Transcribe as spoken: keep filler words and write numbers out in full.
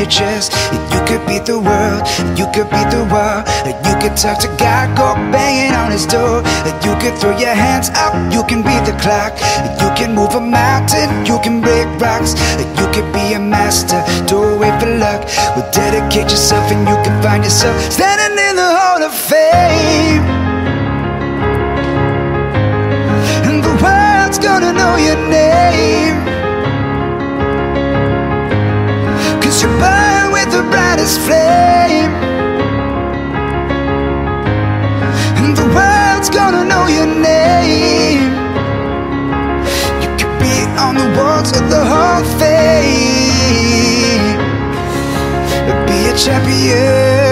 your chest. You could beat the world, you could beat the wall. You could talk to God, go banging on his door. You could throw your hands up, you can beat the clock. You can move a mountain, you can break rocks. You could be a master, don't wait for luck. Well, dedicate yourself and you can find yourself standing in the Hall of Fame. And the world's gonna know your name, 'cause you burn with the brightest flame. And the world's gonna know your name. You could be on the walls of the Hall of Fame. Be a champion.